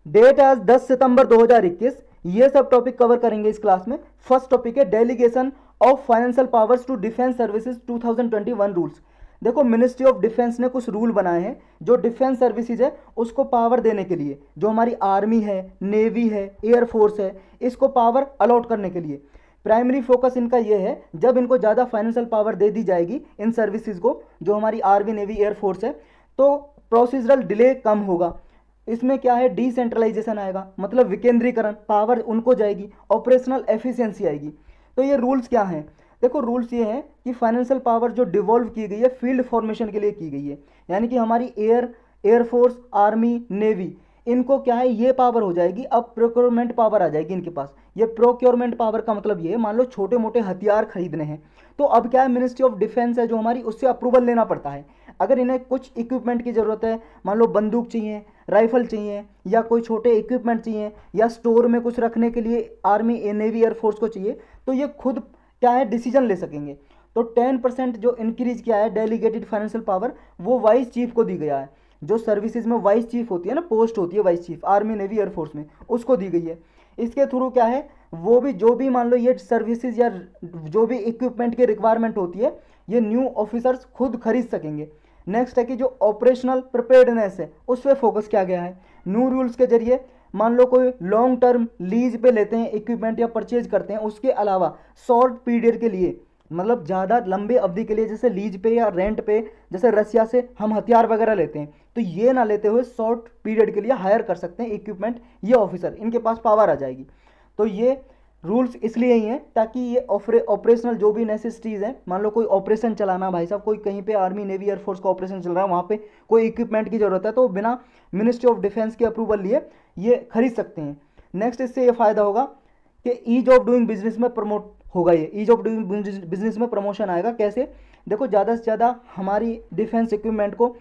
Date आज 10 सितंबर 2021। ये सब टॉपिक कवर करेंगे इस क्लास में। फर्स्ट टॉपिक है delegation of financial powers to defence services 2021 rules. देखो, मिनिस्ट्री ऑफ डिफेंस ने कुछ रूल बनाए हैं जो डिफेंस सर्विसेज है उसको पावर देने के लिए, जो हमारी आर्मी है, नेवी है, एयरफोर्स है, इसको पावर अलॉट करने के लिए। प्राइमरी फोकस इनका ये है, जब इनको ज़्यादा फाइनेंशियल पावर दे दी जाएगी इन सर्विसेज को, जो हमारी आर्मी, नेवी, एयरफोर्स है, तो प्रोसीजरल डिले कम होगा। इसमें क्या है, डिसेंट्रलाइजेशन आएगा, मतलब विकेंद्रीकरण, पावर उनको जाएगी, ऑपरेशनल एफिशिएंसी आएगी। तो ये रूल्स क्या हैं? देखो, रूल्स ये हैं कि फाइनेंशियल पावर जो डिवॉल्व की गई है फील्ड फॉर्मेशन के लिए की गई है, यानी कि हमारी एयरफोर्स, आर्मी, नेवी, इनको क्या है, ये पावर हो जाएगी। अब प्रोक्योरमेंट पावर आ जाएगी इनके पास। ये प्रोक्योरमेंट पावर का मतलब ये है, मान लो छोटे मोटे हथियार खरीदने हैं, तो अब क्या है, मिनिस्ट्री ऑफ डिफेंस है जो हमारी, उससे अप्रूवल लेना पड़ता है। अगर इन्हें कुछ इक्विपमेंट की ज़रूरत है, मान लो बंदूक चाहिए, राइफल चाहिए, या कोई छोटे इक्विपमेंट चाहिए, या स्टोर में कुछ रखने के लिए आर्मी, नेवी, एयरफोर्स को चाहिए, तो ये खुद क्या है, डिसीजन ले सकेंगे। तो 10% जो इंक्रीज किया है डेलीगेटेड फाइनेंशियल पावर, वो वाइस चीफ को दी गया है। जो सर्विसेज में वाइस चीफ होती है ना, पोस्ट होती है vice chief, army, navy, air force में, उसको दी गई है। इसके थ्रू क्या है, वो भी जो भी मान लो ये सर्विसेज या जो भी इक्विपमेंट की रिक्वायरमेंट होती है, ये न्यू ऑफिसर्स खुद खरीद सकेंगे। नेक्स्ट है कि जो ऑपरेशनल प्रिपेयर्डनेस है उस पर फोकस किया गया है। न्यू रूल्स के जरिए मान लो कोई लॉन्ग टर्म लीज पे लेते हैं इक्विपमेंट या परचेज करते हैं, उसके अलावा शॉर्ट पीरियड के लिए, मतलब ज़्यादा लंबे अवधि के लिए, जैसे लीज पे या रेंट पे, जैसे रसिया से हम हथियार वगैरह लेते हैं, तो ये ना लेते हुए शॉर्ट पीरियड के लिए हायर कर सकते हैं इक्विपमेंट, ये ऑफिसर, इनके पास पावर आ जाएगी। तो ये रूल्स इसलिए ही हैं ताकि ये ऑपरेशनल जो भी नेसेसिटीज़ हैं, मान लो कोई ऑपरेशन चलाना, भाई साहब कोई कहीं पे आर्मी, नेवी, एयरफोर्स का ऑपरेशन चल रहा है, वहाँ पे कोई इक्विपमेंट की ज़रूरत है, तो बिना मिनिस्ट्री ऑफ डिफेंस के अप्रूवल लिए ये खरीद सकते हैं। नेक्स्ट, इससे ये फ़ायदा होगा कि ईज ऑफ डूइंग बिजनेस में प्रमोट होगा, ये ईज ऑफ डूइंग बिजनेस में प्रमोशन आएगा। कैसे? देखो, ज़्यादा से ज़्यादा हमारी डिफेंस इक्विपमेंट को,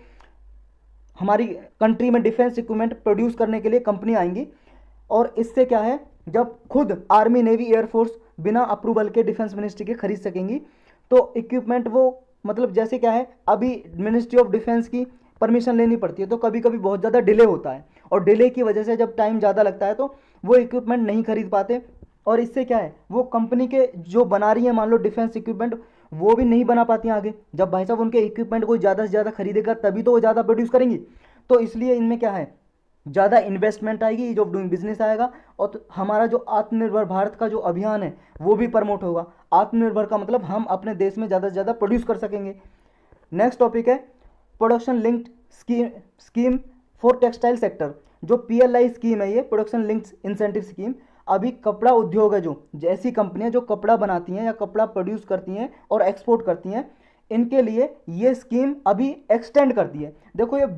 हमारी कंट्री में डिफेंस इक्विपमेंट प्रोड्यूस करने के लिए कंपनी आएंगी, और इससे क्या है, जब खुद आर्मी, नेवी, एयरफोर्स बिना अप्रूवल के डिफेंस मिनिस्ट्री के खरीद सकेंगी, तो इक्विपमेंट वो, मतलब जैसे क्या है, अभी मिनिस्ट्री ऑफ डिफेंस की परमिशन लेनी पड़ती है, तो कभी कभी बहुत ज़्यादा डिले होता है, और डिले की वजह से जब टाइम ज़्यादा लगता है तो वो इक्विपमेंट नहीं खरीद पाते, और इससे क्या है, वो कंपनी के जो बना रही है मान लो डिफेंस इक्विपमेंट, वो भी नहीं बना पाती आगे। जब भाई साहब उनके इक्विपमेंट कोई ज़्यादा से ज़्यादा खरीदेगा तभी तो वो ज़्यादा प्रोड्यूस करेंगी। तो इसलिए इनमें क्या है, ज़्यादा इन्वेस्टमेंट आएगी, ईज ऑफ डूइंग बिजनेस आएगा, और तो हमारा जो आत्मनिर्भर भारत का जो अभियान है वो भी प्रमोट होगा। आत्मनिर्भर का मतलब हम अपने देश में ज़्यादा से ज़्यादा प्रोड्यूस कर सकेंगे। नेक्स्ट टॉपिक है production linked scheme for textile sector. जो PLI स्कीम है, ये प्रोडक्शन लिंक्ड इंसेंटिव स्कीम, अभी कपड़ा उद्योग है, जो जैसी कंपनियां जो कपड़ा बनाती हैं या कपड़ा प्रोड्यूस करती हैं और एक्सपोर्ट करती हैं, इनके लिए ये स्कीम अभी एक्सटेंड कर दी है। देखो, ये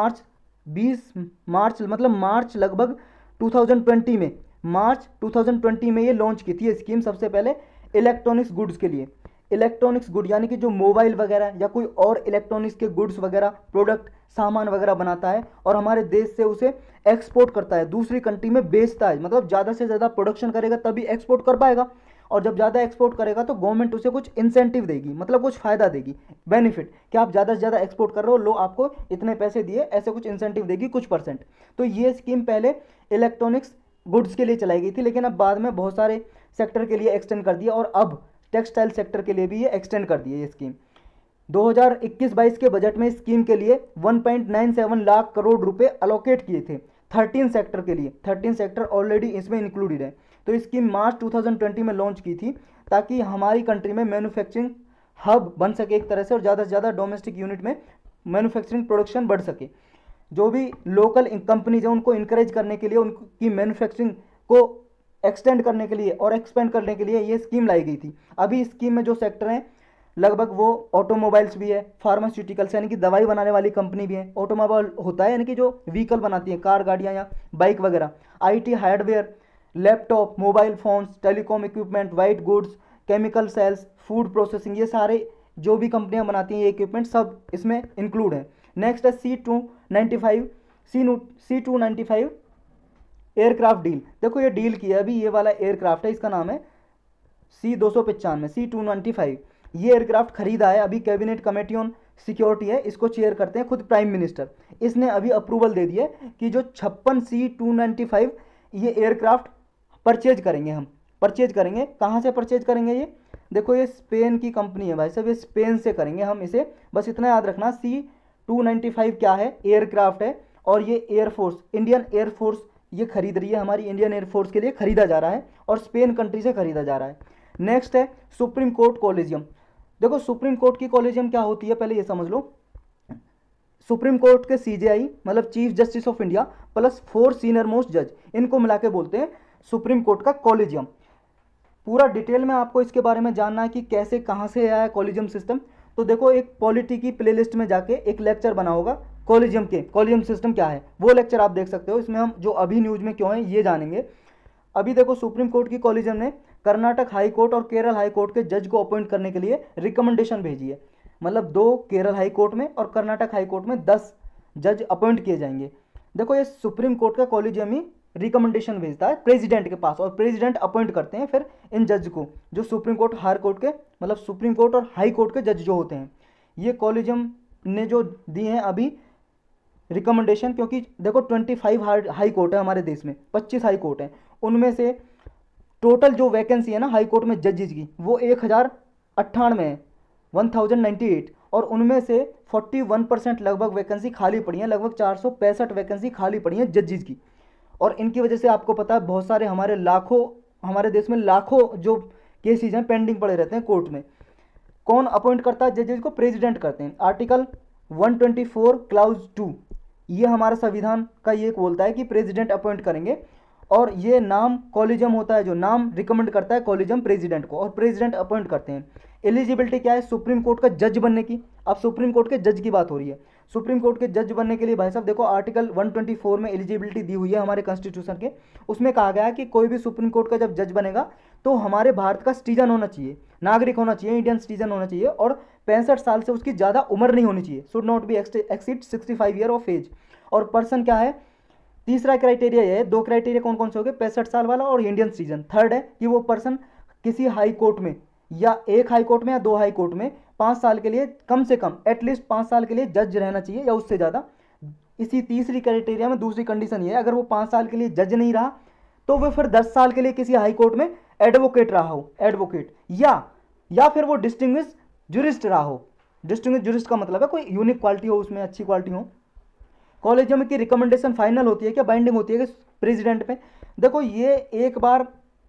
20 मार्च मतलब मार्च लगभग 2020 में, मार्च 2020 में ये लॉन्च की थी ये स्कीम सबसे पहले इलेक्ट्रॉनिक्स गुड्स के लिए। इलेक्ट्रॉनिक्स गुड यानी कि जो मोबाइल वगैरह या कोई और इलेक्ट्रॉनिक्स के गुड्स वगैरह, प्रोडक्ट, सामान वगैरह बनाता है और हमारे देश से उसे एक्सपोर्ट करता है, दूसरी कंट्री में बेचता है, मतलब ज़्यादा से ज़्यादा प्रोडक्शन करेगा तभी एक्सपोर्ट कर पाएगा, और जब ज़्यादा एक्सपोर्ट करेगा तो गवर्नमेंट उसे कुछ इंसेंटिव देगी, मतलब कुछ फ़ायदा देगी, बेनिफिट, कि आप ज़्यादा से ज़्यादा एक्सपोर्ट कर रहे हो, लो आपको इतने पैसे दिए, ऐसे कुछ इंसेंटिव देगी कुछ %। तो ये स्कीम पहले इलेक्ट्रॉनिक्स गुड्स के लिए चलाई गई थी, लेकिन अब बाद में बहुत सारे सेक्टर के लिए एक्सटेंड कर दिया, और अब टेक्सटाइल सेक्टर के लिए भी ये एक्सटेंड कर दी है ये स्कीम। 2021-22 के बजट में स्कीम के लिए 1.97 लाख करोड़ रुपए अलोकेट किए थे 13 सेक्टर के लिए। 13 सेक्टर ऑलरेडी इसमें इंक्लूडेड है। तो स्कीम मार्च 2020 में लॉन्च की थी ताकि हमारी कंट्री में मैन्युफैक्चरिंग हब बन सके एक तरह से, और ज़्यादा से ज़्यादा डोमेस्टिक यूनिट में मैन्युफैक्चरिंग प्रोडक्शन बढ़ सके। जो भी लोकल कंपनीज हैं उनको इंकरेज करने के लिए, उनकी मैन्युफैक्चरिंग को एक्सटेंड करने के लिए और एक्सपेंड करने के लिए ये स्कीम लाई गई थी। अभी स्कीम में जो सेक्टर हैं लगभग वो ऑटोमोबाइल्स भी है, फार्मास्यूटिकल्स यानी कि दवाई बनाने वाली कंपनी भी है, ऑटोमोबाइल होता है यानी कि जो व्हीकल बनाती है, कार, गाड़ियाँ या बाइक वगैरह, IT hardware, laptop, mobile phones, telecom equipment, white goods, chemical cells, food processing, ये सारे जो भी कंपनियां बनाती हैं ये इक्विपमेंट सब इसमें इंक्लूड है। नेक्स्ट है C295 एयरक्राफ्ट डील। देखो, ये डील किया अभी, ये वाला एयरक्राफ्ट है, इसका नाम है C295, C295। ये एयरक्राफ्ट खरीदा है अभी कैबिनेट कमेटी ऑन सिक्योरिटी है, इसको चेयर करते हैं खुद प्राइम मिनिस्टर। इसने अभी अप्रूवल दे दिया कि जो 56C-295 ये एयरक्राफ्ट परचेज करेंगे, हम परचेज करेंगे। कहाँ से परचेज करेंगे? ये देखो, ये स्पेन की कंपनी है भाई साहब, ये स्पेन से करेंगे हम इसे। बस इतना याद रखना, C-295 क्या है? एयरक्राफ्ट है, और ये एयरफोर्स, इंडियन एयरफोर्स ये खरीद रही है, हमारी इंडियन एयरफोर्स के लिए खरीदा जा रहा है, और स्पेन कंट्री से खरीदा जा रहा है। नेक्स्ट है सुप्रीम कोर्ट कॉलेजियम। देखो सुप्रीम कोर्ट की कॉलेजियम क्या होती है, पहले ये समझ लो। सुप्रीम कोर्ट के CJI मतलब chief justice of India plus 4 senior most जज, इनको मिला के बोलते हैं सुप्रीम कोर्ट का कॉलेजियम। पूरा डिटेल में आपको इसके बारे में जानना है कि कैसे कहाँ से आया है कॉलेजियम सिस्टम, तो देखो एक पॉलिटी की प्लेलिस्ट में जाके एक लेक्चर बना होगा कॉलेजियम के, कॉलेजियम सिस्टम क्या है, वो लेक्चर आप देख सकते हो। इसमें हम जो अभी न्यूज में क्यों है ये जानेंगे। अभी देखो सुप्रीम कोर्ट की कॉलेजियम ने कर्नाटक हाई कोर्ट और केरल हाई कोर्ट के जज को अपॉइंट करने के लिए रिकमेंडेशन भेजी है। मतलब 2 केरल हाई कोर्ट में और कर्नाटक हाई कोर्ट में 10 जज अपॉइंट किए जाएंगे। देखो ये सुप्रीम कोर्ट का कॉलेजियम ही रिकमेंडेशन भेजता है प्रेसिडेंट के पास, और प्रेसिडेंट अपॉइंट करते हैं फिर इन जज को, जो सुप्रीम कोर्ट हाई कोर्ट के मतलब सुप्रीम कोर्ट और हाई कोर्ट के जज जो होते हैं। ये कॉलेजियम ने जो दिए हैं अभी रिकमेंडेशन, क्योंकि देखो 25 हाई कोर्ट है हमारे देश में, 25 हाई कोर्ट हैं, उनमें से टोटल जो वैकेंसी है ना हाई कोर्ट में जजेज की वो 1098 है, 1098, और उनमें से 41% लगभग वैकेंसी खाली पड़ी है, लगभग 465 वैकेंसी खाली पड़ी है जजेज की। और इनकी वजह से आपको पता है बहुत सारे हमारे देश में लाखों जो केसेज हैं पेंडिंग पड़े रहते हैं कोर्ट में। कौन अपॉइंट करता है जजेज को? प्रेसिडेंट करते हैं। आर्टिकल 124 क्लाउज 2 ये हमारा संविधान का ये बोलता है कि प्रेसिडेंट अपॉइंट करेंगे, और ये नाम कॉलेजियम होता है जो नाम रिकमेंड करता है कॉलेजियम प्रेसिडेंट को, और प्रेसिडेंट अपॉइंट करते हैं। एलिजिबिलिटी क्या है सुप्रीम कोर्ट का जज बनने की? अब सुप्रीम कोर्ट के जज की बात हो रही है। सुप्रीम कोर्ट के जज बनने के लिए भाई साहब देखो आर्टिकल 124 में एलिजिबिलिटी दी हुई है हमारे कॉन्स्टिट्यूशन के। उसमें कहा गया है कि कोई भी सुप्रीम कोर्ट का जब जज बनेगा तो हमारे भारत का सिटीजन होना चाहिए, नागरिक होना चाहिए, इंडियन सिटीजन होना चाहिए, और 65 साल से उसकी ज़्यादा उम्र नहीं होनी चाहिए, should not be exceed 65 year of age. और पर्सन क्या है? तीसरा क्राइटेरिया ये है, 2 क्राइटेरिया कौन कौन से हो गए? 65 साल वाला और इंडियन सिटीजन। थर्ड है कि वो पर्सन किसी हाई कोर्ट में या एक हाई कोर्ट में या 2 हाई कोर्ट में 5 साल के लिए कम से कम एटलीस्ट 5 साल के लिए जज रहना चाहिए या उससे ज़्यादा। इसी तीसरी क्राइटेरिया में दूसरी कंडीशन ये है, अगर वो 5 साल के लिए जज नहीं रहा तो वो फिर 10 साल के लिए किसी हाई कोर्ट में एडवोकेट रहा हो, एडवोकेट, या फिर वो डिस्टिंग्विश जुरिस्ट रहा हो। डिस्टिंग्विश जुरिस्ट का मतलब है कोई यूनिक क्वालिटी हो, उसमें अच्छी क्वालिटी हो। कॉलेजियम की रिकमेंडेशन फाइनल होती है क्या? बाइंडिंग होती है प्रेसिडेंट पे? देखो ये एक बार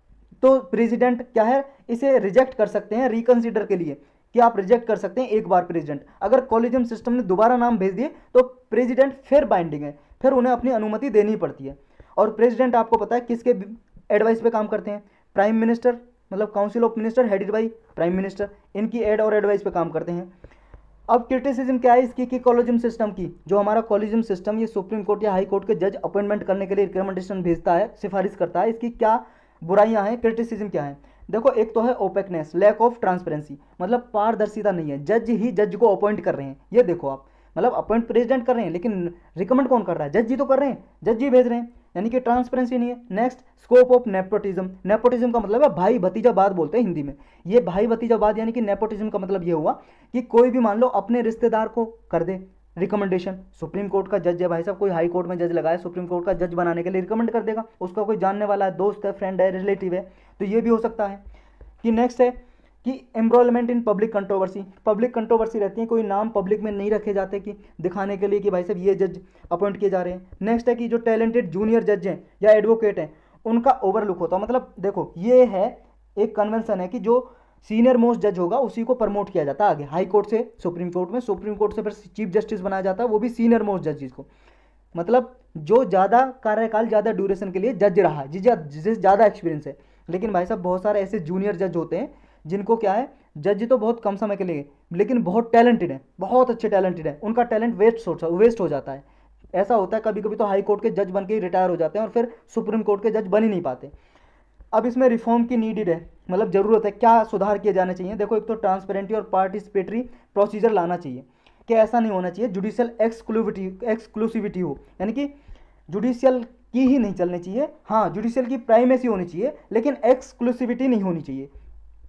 तो प्रेसिडेंट क्या है, इसे रिजेक्ट कर सकते हैं रिकंसिडर के लिए, कि आप रिजेक्ट कर सकते हैं एक बार प्रेसिडेंट। अगर कॉलेजियम सिस्टम ने दोबारा नाम भेज दिए तो प्रेसिडेंट फिर बाइंडिंग है, फिर उन्हें अपनी अनुमति देनी पड़ती है। और प्रेसिडेंट आपको पता है किसके एडवाइस पे काम करते हैं? प्राइम मिनिस्टर, मतलब council of minister headed by prime minister, इनकी एड और एडवाइस पे काम करते हैं। अब क्रिटिसिज्म क्या है इसकी कि कॉलेजियम सिस्टम की, जो हमारा कॉलेजियम सिस्टम ये सुप्रीम कोर्ट या हाई कोर्ट के जज अपॉइंटमेंट करने के लिए रिकमेंडेशन भेजता है, सिफारिश करता है, इसकी क्या बुराइयां हैं, क्रिटिसिज्म क्या है? देखो एक तो है ओपेकनेस, लैक ऑफ ट्रांसपेरेंसी, मतलब पारदर्शिता नहीं है, जज ही जज को अपॉइंट कर रहे हैं। ये देखो आप, मतलब अपॉइंट प्रेसिडेंट कर रहे हैं लेकिन रिकमेंड कौन कर रहा है? जज ही तो कर रहे हैं, जज ही भेज रहे हैं, यानी कि ट्रांसपेरेंसी नहीं है। Next scope of nepotism. Nepotism का मतलब है भाई भतीजावाद बोलते हैं हिंदी में। ये भाई भतीजावाद यानी कि नेपोटिज्म का मतलब ये हुआ कि कोई भी मान लो अपने रिश्तेदार को कर दे रिकमेंडेशन। सुप्रीम कोर्ट का जज है भाई साहब, कोई हाई कोर्ट में जज लगाए, सुप्रीम कोर्ट का जज बनाने के लिए रिकमेंड कर देगा, उसका कोई जानने वाला है, दोस्त है, फ्रेंड है, रिलेटिव है, तो ये भी हो सकता है। कि नेक्स्ट है कि एम्ब्रोलमेंट इन पब्लिक कंट्रोवर्सी। पब्लिक कंट्रोवर्सी रहती है, कोई नाम पब्लिक में नहीं रखे जाते कि दिखाने के लिए कि भाई साहब ये जज अपॉइंट किए जा रहे हैं। नेक्स्ट है कि जो टैलेंटेड जूनियर जज हैं या एडवोकेट हैं उनका ओवरलुक होता है। मतलब देखो ये है एक कन्वेंशन है कि जो सीनियर मोस्ट जज होगा उसी को प्रमोट किया जाता है आगे, हाई कोर्ट से सुप्रीम कोर्ट में, सुप्रीम कोर्ट से फिर चीफ जस्टिस बनाया जाता है, वो भी सीनियर मोस्ट जज को, मतलब जो ज़्यादा कार्यकाल ज़्यादा ड्यूरेशन के लिए जज रहा है, जिसे ज़्यादा एक्सपीरियंस है। लेकिन भाई साहब बहुत सारे ऐसे जूनियर जज होते हैं जिनको क्या है, जज तो बहुत कम समय के लिए लेकिन बहुत टैलेंटेड है, बहुत अच्छे टैलेंटेड है, उनका टैलेंट वेस्ट हो जाता है। ऐसा होता है कभी कभी तो हाई कोर्ट के जज बन के ही रिटायर हो जाते हैं और फिर सुप्रीम कोर्ट के जज बन ही नहीं पाते। अब इसमें रिफॉर्म की नीडेड है, मतलब ज़रूरत है, क्या सुधार किए जाने चाहिए? देखो एक तो ट्रांसपेरेंटी और पार्टिसिपेटरी प्रोसीजर लाना चाहिए कि ऐसा नहीं होना चाहिए जुडिशियल एक्सक्लूसिविटी हो, यानी कि जुडिशियल की ही नहीं चलनी चाहिए, हाँ जुडिशियल की प्राइमेसी होनी चाहिए लेकिन एक्सक्लूसिविटी नहीं होनी चाहिए।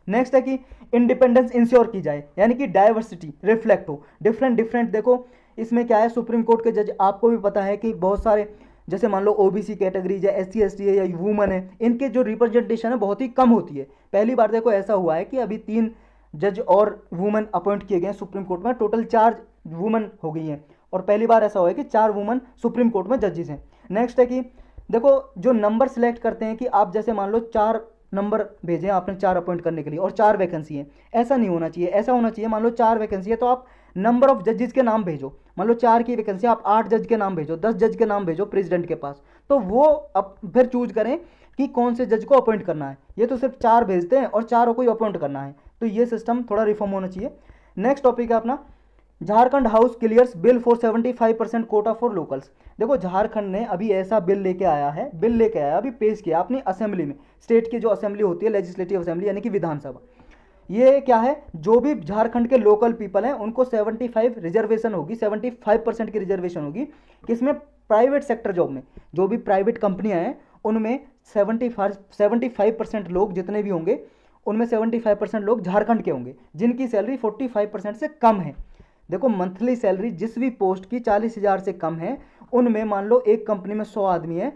नेक्स्ट है कि इंडिपेंडेंस इंश्योर की जाए, यानी कि डाइवर्सिटी रिफ्लेक्ट हो, डिफरेंट देखो इसमें क्या है, सुप्रीम कोर्ट के जज आपको भी पता है कि बहुत सारे, जैसे मान लो ओबीसी कैटेगरी या SC ST है या वुमन है, इनके जो रिप्रेजेंटेशन है बहुत ही कम होती है। पहली बार देखो ऐसा हुआ है कि अभी 3 जज और वुमन अपॉइंट किए गए हैं सुप्रीम कोर्ट में, टोटल 4 वुमन हो गई हैं, और पहली बार ऐसा हुआ है कि 4 वुमन सुप्रीम कोर्ट में जजेस हैं। नेक्स्ट है कि देखो जो नंबर सिलेक्ट करते हैं कि आप जैसे मान लो 4 नंबर भेजे आपने 4 अपॉइंट करने के लिए और 4 वैकेंसी है, ऐसा नहीं होना चाहिए। ऐसा होना चाहिए मान लो 4 वैकेंसी है तो आप नंबर ऑफ जजेस के नाम भेजो, मान लो 4 की वैकेंसी आप 8 जज के नाम भेजो, 10 जज के नाम भेजो प्रेसिडेंट के पास, तो वो अब फिर चूज करें कि कौन से जज को अपॉइंट करना है। ये तो सिर्फ 4 भेजते हैं और 4 को ही अपॉइंट करना है, तो ये सिस्टम थोड़ा रिफॉर्म होना चाहिए। नेक्स्ट टॉपिक है अपना Jharkhand house clears bill for 75% quota for locals. देखो झारखंड ने अभी ऐसा बिल लेके आया है, अभी पेश किया अपनी असेंबली में, स्टेट की जो असेंबली होती है लेजिस्लेटिव असेंबली यानी कि विधानसभा। ये क्या है, जो भी झारखंड के लोकल पीपल हैं उनको 75 रिजर्वेशन होगी, 75% की रिजर्वेशन होगी, किसमें, प्राइवेट सेक्टर जॉब में, जो भी प्राइवेट कंपनियां हैं उनमें 75% लोग जितने भी होंगे उनमें 75% लोग झारखंड के होंगे जिनकी सैलरी 45% से कम है। देखो मंथली सैलरी जिस भी पोस्ट की 40,000 से कम है, उनमें मान लो एक कंपनी में 100 आदमी है,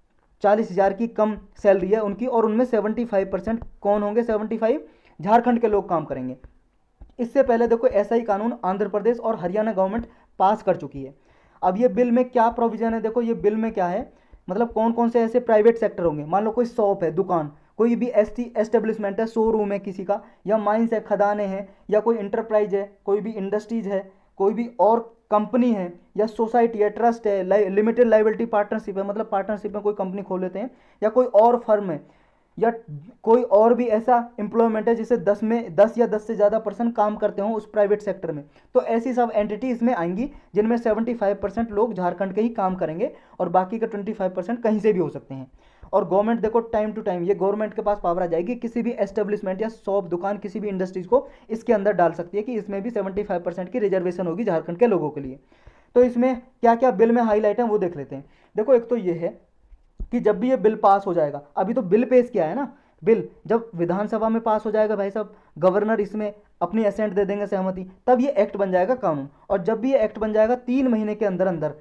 40,000 की कम सैलरी है उनकी, और उनमें 75% कौन होंगे, 75 झारखंड के लोग काम करेंगे। इससे पहले देखो ऐसा ही कानून आंध्र प्रदेश और हरियाणा गवर्नमेंट पास कर चुकी है। अब ये बिल में क्या प्रोविजन है, देखो ये बिल में क्या है, मतलब कौन कौन से ऐसे प्राइवेट सेक्टर होंगे, मान लो कोई शॉप है, दुकान, कोई भी एस्टेब्लिशमेंट है, शोरूम है किसी का, या माइंस है, खदानें हैं, या कोई इंटरप्राइज है, कोई भी इंडस्ट्रीज है, कोई भी और कंपनी है, या सोसाइटी है, ट्रस्ट है, लिमिटेड लाइबिलिटी पार्टनरशिप है, मतलब पार्टनरशिप में कोई कंपनी खोल लेते हैं, या कोई और फर्म है, या कोई और भी ऐसा एम्प्लॉयमेंट है जिसे 10 या 10 से ज़्यादा पर्सन काम करते हो उस प्राइवेट सेक्टर में, तो ऐसी सब एंटिटी इसमें आएंगी जिनमें 75% लोग झारखंड के ही काम करेंगे और बाकी का 25% कहीं से भी हो सकते हैं। और गवर्नमेंट देखो टाइम टू टाइम ये गवर्नमेंट के पास पावर आ जाएगी, किसी भी एस्टेब्लिशमेंट या शॉप, दुकान, किसी भी इंडस्ट्रीज को इसके अंदर डाल सकती है कि इसमें भी 75% की रिजर्वेशन होगी झारखंड के लोगों के लिए। तो इसमें क्या क्या बिल में हाईलाइट है वो देख लेते हैं। देखो एक तो ये है कि जब भी ये बिल पास हो जाएगा, अभी तो बिल पेश किया है ना, बिल जब विधानसभा में पास हो जाएगा भाई साहब, गवर्नर इसमें अपनी असेंट दे देंगे, सहमति, तब ये एक्ट बन जाएगा कानून। और जब भी ये एक्ट बन जाएगा 3 महीने के अंदर अंदर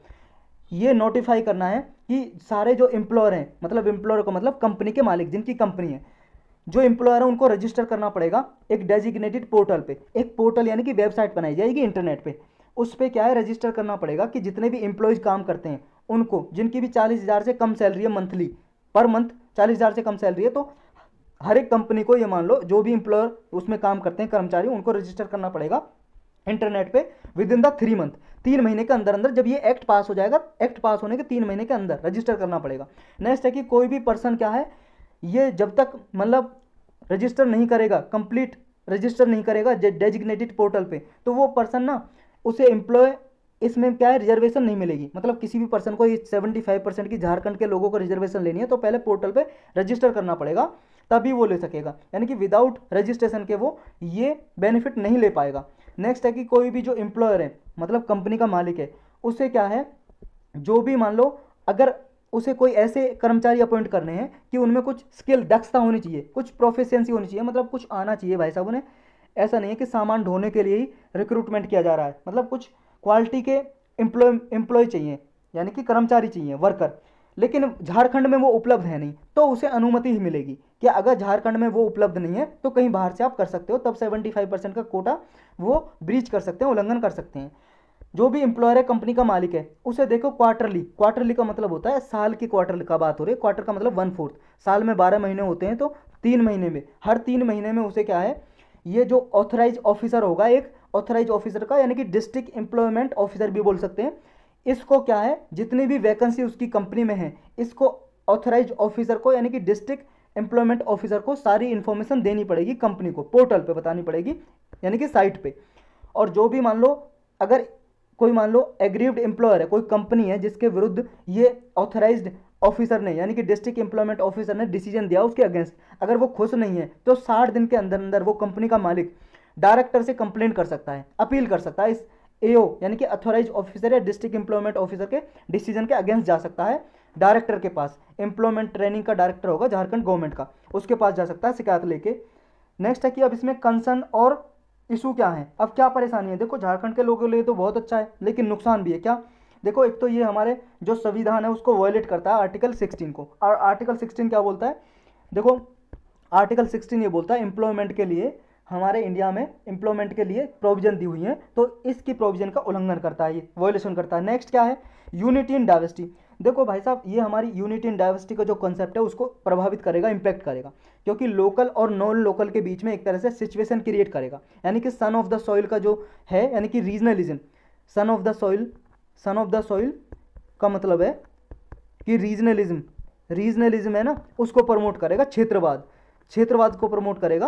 ये नोटिफाई करना है कि सारे जो एम्प्लॉयर हैं, मतलब एम्प्लॉयर को मतलब कंपनी के मालिक, जिनकी कंपनी है, जो एम्प्लॉयर है उनको रजिस्टर करना पड़ेगा एक डेजिग्नेटेड पोर्टल पे। एक पोर्टल यानी कि वेबसाइट बनाई जाएगी इंटरनेट पे, उस पर क्या है रजिस्टर करना पड़ेगा कि जितने भी एम्प्लॉयज काम करते हैं उनको, जिनकी भी 40,000 से कम सैलरी है मंथली, पर मंथ 40,000 से कम सैलरी है, तो हर एक कंपनी को ये मान लो जो भी एम्प्लॉयर उसमें काम करते हैं कर्मचारी, उनको रजिस्टर करना पड़ेगा इंटरनेट पे विद इन द 3 मंथ, 3 महीने के अंदर अंदर। जब ये एक्ट पास हो जाएगा, एक्ट पास होने के 3 महीने के अंदर रजिस्टर करना पड़ेगा। नेक्स्ट है कि कोई भी पर्सन क्या है, ये जब तक मतलब रजिस्टर नहीं करेगा, कंप्लीट रजिस्टर नहीं करेगा डेजिग्नेटेड पोर्टल पे, तो वो पर्सन ना, उसे एम्प्लॉय इसमें क्या है रिजर्वेशन नहीं मिलेगी। मतलब किसी भी पर्सन को ये 75% की झारखंड के लोगों को रिजर्वेशन लेनी है तो पहले पोर्टल पे रजिस्टर करना पड़ेगा, तभी वो ले सकेगा, यानी कि विदाउट रजिस्ट्रेशन के वो ये बेनिफिट नहीं ले पाएगा। नेक्स्ट है कि कोई भी जो एम्प्लॉयर है, मतलब कंपनी का मालिक है, उसे क्या है, जो भी मान लो अगर उसे कोई ऐसे कर्मचारी अपॉइंट करने हैं कि उनमें कुछ स्किल, दक्षता होनी चाहिए, कुछ प्रोफिशिएंसी होनी चाहिए, मतलब कुछ आना चाहिए भाई साहब उन्हें। ऐसा नहीं है कि सामान ढोने के लिए ही रिक्रूटमेंट किया जा रहा है, मतलब कुछ क्वालिटी के एम्प्लॉय चाहिए, यानी कि कर्मचारी चाहिए, वर्कर, लेकिन झारखंड में वो उपलब्ध है नहीं, तो उसे अनुमति ही मिलेगी कि अगर झारखंड में वो उपलब्ध नहीं है तो कहीं बाहर से आप कर सकते हो, तब 75% का कोटा वो ब्रीच कर सकते हैं, उल्लंघन कर सकते हैं। जो भी एम्प्लॉयर है, कंपनी का मालिक है, उसे देखो क्वार्टरली का मतलब होता है साल की, क्वार्टर का बात हो रही है, क्वार्टर का मतलब 1/4, साल में 12 महीने होते हैं, तो 3 महीने में, हर 3 महीने में उसे क्या है, ये जो ऑथराइज ऑफिसर होगा, एक ऑथराइज ऑफिसर का, यानी कि डिस्ट्रिक्ट एम्प्लॉयमेंट ऑफिसर भी बोल सकते हैं, इसको क्या है, जितनी भी वैकेंसी उसकी कंपनी में है, इसको ऑथराइज ऑफिसर को, यानी कि डिस्ट्रिक्ट एम्प्लॉयमेंट ऑफिसर को सारी इन्फॉर्मेशन देनी पड़ेगी, कंपनी को पोर्टल पे बतानी पड़ेगी, यानी कि साइट पे। और जो भी मान लो अगर कोई मान लो एग्रीव्ड एम्प्लॉयर है, कोई कंपनी है जिसके विरुद्ध ये ऑथराइज्ड ऑफिसर ने, यानी कि डिस्ट्रिक्ट एम्प्लॉयमेंट ऑफिसर ने डिसीजन दिया उसके अगेंस्ट, अगर वो खुश नहीं है तो 60 दिन के अंदर अंदर वो कंपनी का मालिक डायरेक्टर से कंप्लेन कर सकता है, अपील कर सकता है, इस एओ यानी कि अथॉराइज ऑफिसर या डिस्ट्रिक्ट एम्प्लॉयमेंट ऑफिसर के डिसीजन के अगेंस्ट जा सकता है डायरेक्टर के पास। एम्प्लॉयमेंट ट्रेनिंग का डायरेक्टर होगा झारखंड गवर्नमेंट का, उसके पास जा सकता है शिकायत लेके। नेक्स्ट है कि अब इसमें कंसर्न और इशू क्या है, अब क्या परेशानी है। देखो झारखंड के लोगों के लिए तो बहुत अच्छा है, लेकिन नुकसान भी है। क्या? देखो एक तो ये हमारे जो संविधान है उसको वायलेट करता है आर्टिकल 16 को। और आर्टिकल 16 क्या बोलता है? देखो आर्टिकल 16 ये बोलता है एम्प्लॉयमेंट के लिए, हमारे इंडिया में एम्प्लॉयमेंट के लिए प्रोविजन दी हुई है, तो इसकी प्रोविजन का उल्लंघन करता है, ये वायोलेशन करता है। नेक्स्ट क्या है? Unity in diversity. देखो भाई साहब, ये हमारी यूनिटी इन डाइवर्सिटी का जो कॉन्सेप्ट है उसको प्रभावित करेगा, इंपैक्ट करेगा, क्योंकि लोकल और नॉन लोकल के बीच में एक तरह से सिचुएशन क्रिएट करेगा। यानी कि सन ऑफ द सॉइल का जो है, यानी कि regionalism, son of the soil, son of the soil का मतलब है कि रीजनलिज्म, रीजनलिज्म है ना, उसको प्रमोट करेगा। क्षेत्रवाद, क्षेत्रवाद को प्रमोट करेगा।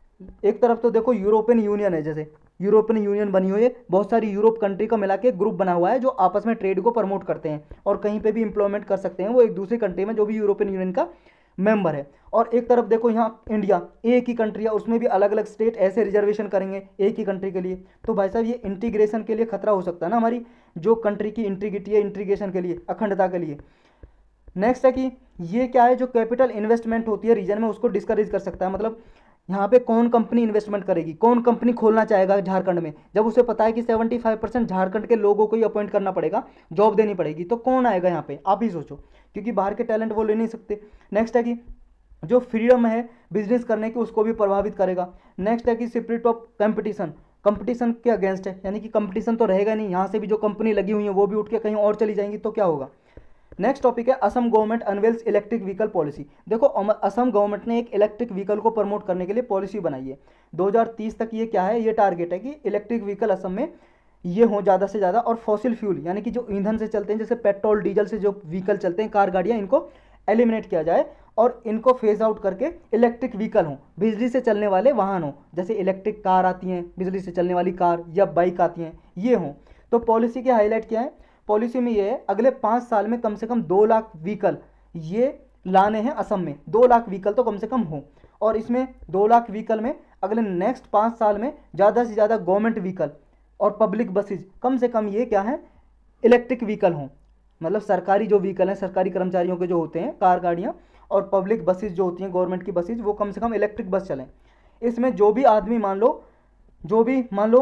एक तरफ तो देखो यूरोपियन यूनियन है, जैसे यूरोपियन यूनियन बनी हुई है, बहुत सारी यूरोप कंट्री का मिला के ग्रुप बना हुआ है जो आपस में ट्रेड को प्रमोट करते हैं और कहीं पे भी इंप्लॉयमेंट कर सकते हैं वो एक दूसरी कंट्री में जो भी यूरोपियन यूनियन का मेंबर है। और एक तरफ देखो यहाँ इंडिया, एक ही कंट्री है, उसमें भी अलग अलग स्टेट ऐसे रिजर्वेशन करेंगे एक ही कंट्री के लिए। तो भाई साहब ये इंटीग्रेशन के लिए खतरा हो सकता है ना, हमारी जो कंट्री की इंटीग्रिटी है, इंटीग्रेशन के लिए, अखंडता के लिए। नेक्स्ट है कि ये क्या है, जो कैपिटल इन्वेस्टमेंट होती है रीजन में उसको डिस्करेज कर सकता है। मतलब यहाँ पे कौन कंपनी इन्वेस्टमेंट करेगी, कौन कंपनी खोलना चाहेगा झारखंड में, जब उसे पता है कि 75% झारखंड के लोगों को ही अपॉइंट करना पड़ेगा, जॉब देनी पड़ेगी, तो कौन आएगा यहाँ पे? आप ही सोचो, क्योंकि बाहर के टैलेंट वो ले नहीं सकते। नेक्स्ट है कि जो फ्रीडम है बिजनेस करने की उसको भी प्रभावित करेगा। नेक्स्ट है कि स्पिरिट ऑफ कंपटीशन, कंपटीशन के अगेंस्ट है, यानी कि कंपटीशन तो रहेगा नहीं, यहाँ से भी जो कंपनी लगी हुई है वो भी उठ के कहीं और चली जाएंगी तो क्या होगा। नेक्स्ट टॉपिक है Assam government unveils electric vehicle policy. देखो असम गवर्नमेंट ने एक इलेक्ट्रिक व्हीकल को प्रमोट करने के लिए पॉलिसी बनाई है 2030 तक। ये क्या है, ये टारगेट है कि इलेक्ट्रिक व्हीकल असम में ये हो ज़्यादा से ज़्यादा, और फॉसिल फ्यूल यानी कि जो ईंधन से चलते हैं, जैसे पेट्रोल डीजल से जो व्हीकल चलते हैं, कार गाड़ियाँ, इनको एलिमिनेट किया जाए और इनको फेज आउट करके इलेक्ट्रिक व्हीकल हों, बिजली से चलने वाले वाहन हों, जैसे इलेक्ट्रिक कार आती हैं, बिजली से चलने वाली कार या बाइक आती हैं, ये हों। तो पॉलिसी के हाईलाइट क्या है? पॉलिसी में ये है अगले 5 साल में कम से कम 2 लाख व्हीकल ये लाने हैं असम में, 2 लाख व्हीकल तो कम से कम हो। और इसमें 2 लाख व्हीकल में अगले नेक्स्ट 5 साल में ज़्यादा से ज़्यादा गवर्नमेंट व्हीकल और पब्लिक बसेज कम से कम ये क्या है, इलेक्ट्रिक व्हीकल हों। मतलब सरकारी जो व्हीकल हैं, सरकारी कर्मचारियों के जो होते हैं कार गाड़ियाँ, और पब्लिक बसेज जो होती हैं गवर्नमेंट की बसेज, वो कम से कम इलेक्ट्रिक बस चलें। इसमें जो भी आदमी मान लो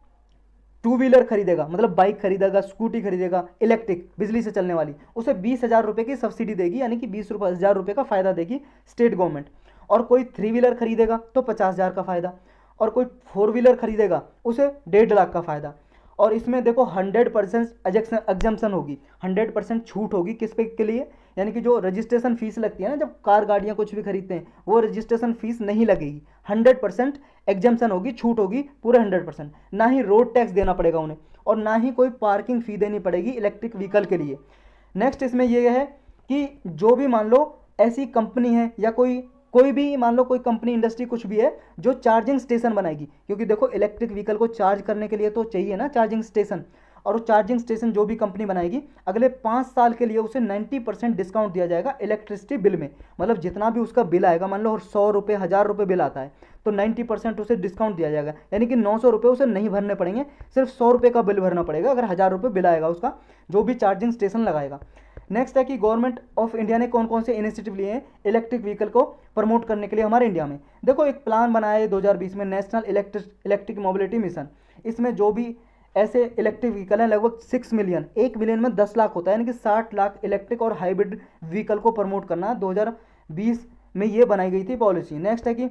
2 व्हीलर खरीदेगा, मतलब बाइक खरीदेगा, स्कूटी खरीदेगा इलेक्ट्रिक बिजली से चलने वाली, उसे 20,000 रुपये की सब्सिडी देगी, यानी कि 20,000 रुपये का फ़ायदा देगी स्टेट गवर्नमेंट। और कोई 3 व्हीलर खरीदेगा तो 50,000 का फ़ायदा, और कोई 4 व्हीलर खरीदेगा उसे 1.5 लाख का फ़ायदा। और इसमें देखो 100% एग्जम्पशन होगी, 100% छूट होगी किस पे के लिए, यानी कि जो रजिस्ट्रेशन फीस लगती है ना जब कार गाड़ियाँ कुछ भी खरीदते हैं, वो रजिस्ट्रेशन फीस नहीं लगेगी, 100% एग्जम्पशन होगी, छूट होगी पूरे 100%। ना ही रोड टैक्स देना पड़ेगा उन्हें, और ना ही कोई पार्किंग फ़ी देनी पड़ेगी इलेक्ट्रिक व्हीकल के लिए। नेक्स्ट इसमें ये है कि जो भी मान लो ऐसी कंपनी है या कोई भी मान लो कोई कंपनी इंडस्ट्री कुछ भी है जो चार्जिंग स्टेशन बनाएगी, क्योंकि देखो इलेक्ट्रिक व्हीकल को चार्ज करने के लिए तो चाहिए ना चार्जिंग स्टेशन, और वो चार्जिंग स्टेशन जो भी कंपनी बनाएगी अगले 5 साल के लिए उसे 90% डिस्काउंट दिया जाएगा इलेक्ट्रिसिटी बिल में। मतलब जितना भी उसका बिल आएगा, मान लो 100 रुपये 1000 रुपये बिल आता है तो 90% उसे डिस्काउंट दिया जाएगा, यानी कि 900 रुपये उसे नहीं भरने पड़ेंगे, सिर्फ 100 रुपये का बिल भरना पड़ेगा अगर 1000 रुपये बिल आएगा उसका, जो भी चार्जिंग स्टेशन लगाएगा। नेक्स्ट है कि गवर्नमेंट ऑफ इंडिया ने कौन कौन से इनिशिएटिव लिए हैं इलेक्ट्रिक व्हीकल को प्रमोट करने के लिए हमारे इंडिया में। देखो एक प्लान बनाया है 2020 में, नेशनल इलेक्ट्रिक मोबिलिटी मिशन। इसमें जो भी ऐसे इलेक्ट्रिक व्हीकल हैं लगभग 6 मिलियन, 1 मिलियन में 10 लाख होता है, यानी कि 60 लाख इलेक्ट्रिक और हाइब्रिड व्हीकल को प्रमोट करना 2020 में ये बनाई गई थी पॉलिसी। नेक्स्ट है कि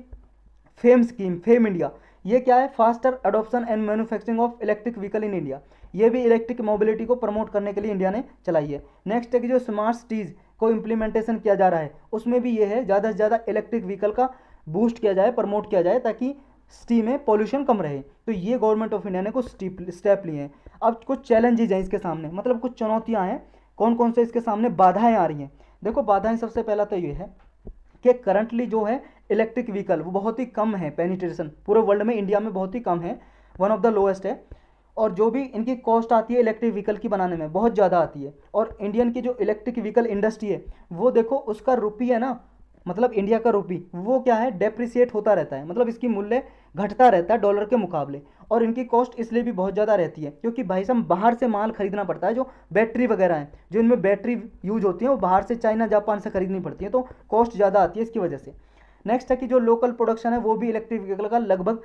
फेम स्कीम, फेम इंडिया, ये क्या है, faster adoption and manufacturing of electric vehicle in India. ये भी इलेक्ट्रिक मोबिलिटी को प्रमोट करने के लिए इंडिया ने चलाई है। नेक्स्ट है कि जो स्मार्ट सिटीज़ को इम्प्लीमेंटेशन किया जा रहा है उसमें भी ये है ज़्यादा से ज़्यादा इलेक्ट्रिक व्हीकल का बूस्ट किया जाए, प्रमोट किया जाए, ताकि सिटी में पॉल्यूशन कम रहे। तो ये गवर्नमेंट ऑफ इंडिया ने कुछ स्टेप लिए हैं। अब कुछ चैलेंजेज हैं इसके सामने, मतलब कुछ चुनौतियाँ हैं, कौन कौन से इसके सामने बाधाएँ आ रही हैं। देखो बाधाएँ सबसे पहला तो ये है कि करंटली जो है इलेक्ट्रिक व्हीकल वो बहुत ही कम है, पेनिट्रेशन पूरे वर्ल्ड में इंडिया में बहुत ही कम है, वन ऑफ द लोएस्ट है। और जो भी इनकी कॉस्ट आती है इलेक्ट्रिक व्हीकल की बनाने में बहुत ज़्यादा आती है। और इंडियन की जो इलेक्ट्रिक व्हीकल इंडस्ट्री है वो देखो उसका रुपी है ना, मतलब इंडिया का रुपी वो क्या है, डेप्रिसिएट होता रहता है, मतलब इसकी मूल्य घटता रहता है डॉलर के मुकाबले। और इनकी कॉस्ट इसलिए भी बहुत ज़्यादा रहती है क्योंकि भाई साहब बाहर से माल खरीदना पड़ता है, जो बैटरी वगैरह हैं जो इनमें बैटरी यूज होती है वो बाहर से चाइना जापान से खरीदनी पड़ती है, तो कॉस्ट ज़्यादा आती है इसकी वजह से। नेक्स्ट है कि जो लोकल प्रोडक्शन है वो भी इलेक्ट्रिक व्हीकल का लगभग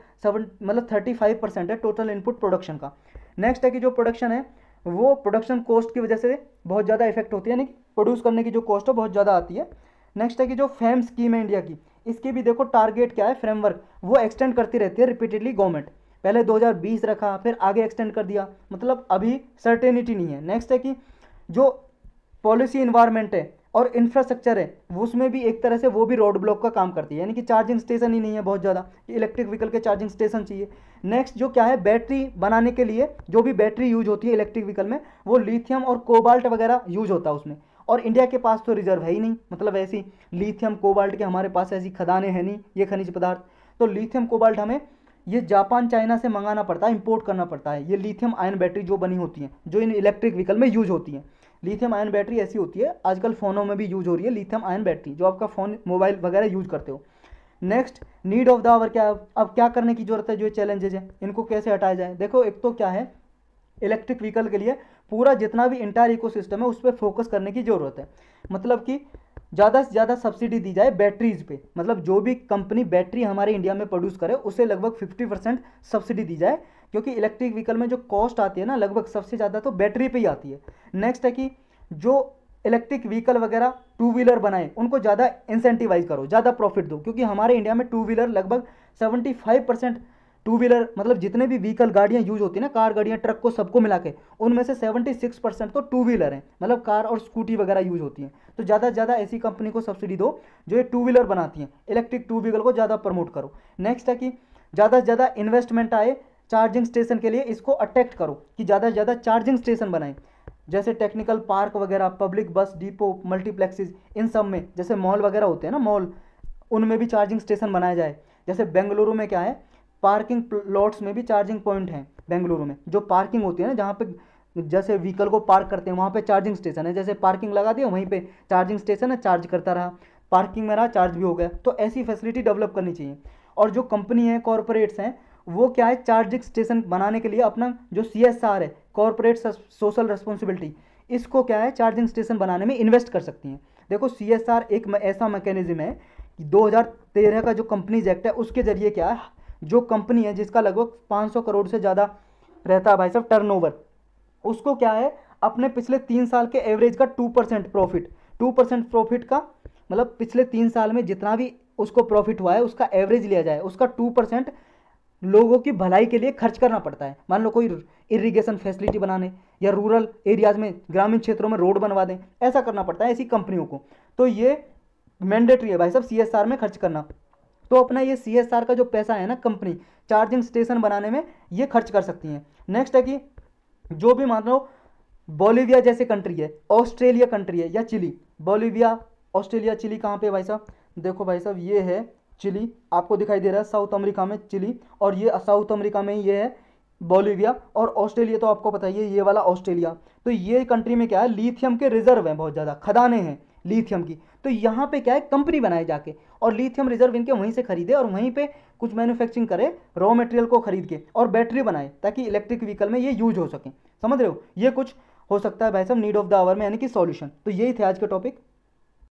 35% है टोटल इनपुट प्रोडक्शन का। नेक्स्ट है कि जो प्रोडक्शन है वो प्रोडक्शन कॉस्ट की वजह से बहुत ज़्यादा इफेक्ट होती है, यानी कि प्रोड्यूस करने की जो कॉस्ट है बहुत ज़्यादा आती है। नेक्स्ट है कि जो फेम स्कीम है इंडिया की, इसकी भी देखो टारगेट क्या है, फ्रेमवर्क वो एक्सटेंड करती रहती है रिपीटेडली गवर्नमेंट। पहले 2020 रखा, फिर आगे एक्सटेंड कर दिया, मतलब अभी सर्टेनिटी नहीं है। नेक्स्ट है कि जो पॉलिसी इन्वायरमेंट है और इंफ्रास्ट्रक्चर है उसमें भी एक तरह से वो भी रोड ब्लॉक का काम करती है, यानी कि चार्जिंग स्टेशन ही नहीं है बहुत ज़्यादा, इलेक्ट्रिक व्हीकल के चार्जिंग स्टेशन चाहिए। नेक्स्ट जो क्या है, बैटरी बनाने के लिए जो भी बैटरी यूज होती है इलेक्ट्रिक व्हीकल में वो लिथियम और कोबाल्ट वगैरह यूज होता है उसमें, और इंडिया के पास तो रिजर्व है ही नहीं, मतलब ऐसी लिथियम कोबाल्ट के हमारे पास ऐसी खदानें हैं नहीं ये खनिज पदार्थ। तो लिथियम कोबाल्ट हमें ये जापान चाइना से मंगाना पड़ता है, इंपोर्ट करना पड़ता है। ये लिथियम आयन बैटरी जो बनी होती हैं जो इन इलेक्ट्रिक व्हीकल में यूज होती हैं, लिथियम आयन बैटरी ऐसी होती है, आजकल फ़ोनों में भी यूज हो रही है लिथियम आयन बैटरी जो आपका फ़ोन मोबाइल वगैरह यूज करते हो। Next need of the hour क्या, अब क्या करने की जरूरत है, जो चैलेंजेज हैं इनको कैसे हटाया जाए। देखो एक तो क्या है, इलेक्ट्रिक व्हीकल के लिए पूरा जितना भी इंटायर इकोसिस्टम है उस पर फोकस करने की ज़रूरत है, मतलब कि ज़्यादा से ज़्यादा सब्सिडी दी जाए बैटरीज पे, मतलब जो भी कंपनी बैटरी हमारे इंडिया में प्रोड्यूस करे उसे लगभग 50% सब्सिडी दी जाए, क्योंकि इलेक्ट्रिक व्हीकल में जो कॉस्ट आती है ना लगभग सबसे ज़्यादा तो बैटरी पे ही आती है। नेक्स्ट है कि जो इलेक्ट्रिक व्हीकल वगैरह टू व्हीलर बनाए उनको ज़्यादा इंसेंटिवाइज करो, ज़्यादा प्रॉफिट दो, क्योंकि हमारे इंडिया में टू व्हीलर लगभग 75% टू व्हीलर, मतलब जितने भी व्हीकल गाड़ियाँ यूज होती है ना, कार गाड़ियाँ ट्रक को सबको मिला के उनमें से 76% तो टू व्हीलर हैं, मतलब कार और स्कूटी वगैरह यूज होती हैं। तो ज़्यादा से ज़्यादा ऐसी कंपनी को सब्सिडी दो जो ये टू व्हीलर बनाती हैं, इलेक्ट्रिक टू व्हीकल को ज़्यादा प्रमोट करो। नेक्स्ट है कि ज़्यादा से ज़्यादा इन्वेस्टमेंट आए चार्जिंग स्टेशन के लिए, इसको अट्रैक्ट करो कि ज़्यादा से ज़्यादा चार्जिंग स्टेशन बनाएं, जैसे टेक्निकल पार्क वगैरह, पब्लिक बस डिपो, मल्टीप्लेक्सेस, इन सब में जैसे मॉल वगैरह होते हैं ना मॉल, उनमें भी चार्जिंग स्टेशन बनाया जाए। जैसे बेंगलुरु में क्या है, पार्किंग लॉट्स में भी चार्जिंग पॉइंट हैं बेंगलुरु में, जो पार्किंग होती है ना जहाँ पे जैसे व्हीकल को पार्क करते हैं वहाँ पे चार्जिंग स्टेशन है, जैसे पार्किंग लगा दिया वहीं पे चार्जिंग स्टेशन है, चार्ज करता रहा, पार्किंग में रहा चार्ज भी हो गया। तो ऐसी फैसिलिटी डेवलप करनी चाहिए। और जो कंपनी है कॉरपोरेट्स हैं वो क्या है, चार्जिंग स्टेशन बनाने के लिए अपना जो CSR है, कॉरपोरेट सोशल रिस्पॉन्सिबिलिटी, इसको क्या है चार्जिंग स्टेशन बनाने में इन्वेस्ट कर सकती हैं। देखो CSR एक ऐसा मैकेनिज्म है कि 2013 का जो कंपनीज एक्ट है उसके जरिए क्या है, जो कंपनी है जिसका लगभग 500 करोड़ से ज़्यादा रहता है भाई साहब टर्नओवर, उसको क्या है अपने पिछले 3 साल के एवरेज का 2% प्रॉफिट का, मतलब पिछले 3 साल में जितना भी उसको प्रॉफिट हुआ है उसका एवरेज लिया जाए, उसका 2% लोगों की भलाई के लिए खर्च करना पड़ता है। मान लो कोई इरिगेशन फैसिलिटी बनाने या रूरल एरियाज में ग्रामीण क्षेत्रों में रोड बनवा दें, ऐसा करना पड़ता है ऐसी कंपनियों को। तो ये मैंडेटरी है भाई साहब CSR में खर्च करना। तो अपना ये CSR का जो पैसा है ना कंपनी चार्जिंग स्टेशन बनाने में ये खर्च कर सकती हैं। नेक्स्ट है कि जो भी मान लो बोलिविया जैसे कंट्री है, ऑस्ट्रेलिया कंट्री है या चिली, बोलिविया ऑस्ट्रेलिया चिली कहाँ पे भाई साहब, देखो भाई साहब ये है चिली, आपको दिखाई दे रहा है साउथ अमेरिका में चिली, और ये साउथ अमेरिका में ये है बोलिविया, और ऑस्ट्रेलिया तो आपको पता ही है ये वाला ऑस्ट्रेलिया। तो ये कंट्री में क्या है, लिथियम के रिजर्व हैं बहुत ज़्यादा, खदानें हैं लिथियम की। तो यहाँ पे क्या है कंपनी बनाए जाके और लिथियम रिजर्व इनके वहीं से खरीदे और वहीं पे कुछ मैन्युफैक्चरिंग करे रॉ मटेरियल को खरीद के और बैटरी बनाए ताकि इलेक्ट्रिक व्हीकल में ये यूज हो सके। समझ रहे हो, ये कुछ हो सकता है भाई साहब नीड ऑफ द आवर में, यानी कि सॉल्यूशन। तो यही थे आज के टॉपिक।